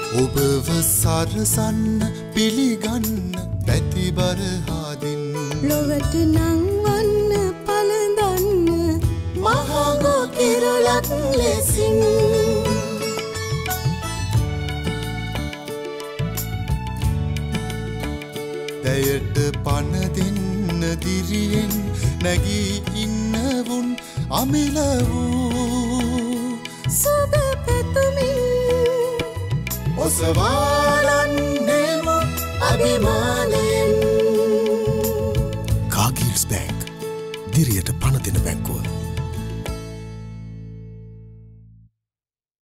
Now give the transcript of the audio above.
ඔබව සරසන්න පිළිගන්න පැතිබර හාදින් ලොවට නංවන්න පළඳන්න මහගෝ කිරුලක් ලෙසින් දැයට පණ දෙන්න දිරියෙන් නැගී ඉන්නවුන් අමිල වූ සුබ පැතුමින් ඔසවාලන්නේමු අභිමානයෙන් කාගිල්ස් බැංක් දිරියට පණ දෙන බැංකුව